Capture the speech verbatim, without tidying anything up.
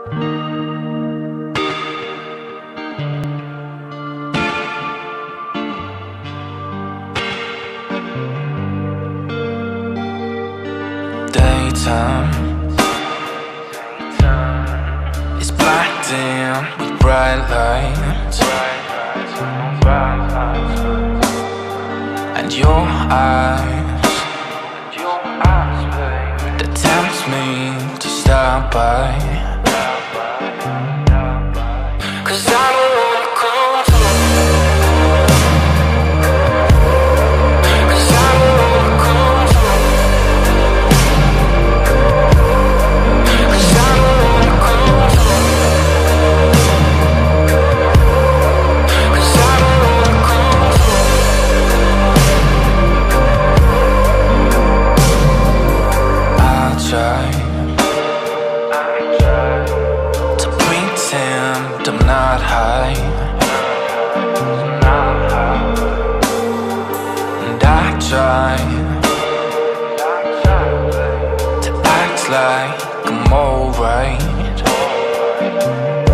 Daytime is blacked in with bright lights, and your eyes that tempts me to stop by. 'Cause I don't wanna come home, 'cause I don't wanna come home, 'cause I don't wanna come home, 'cause I don't wanna come home. I try to pretend I'm not high, and I try to act like I'm alright.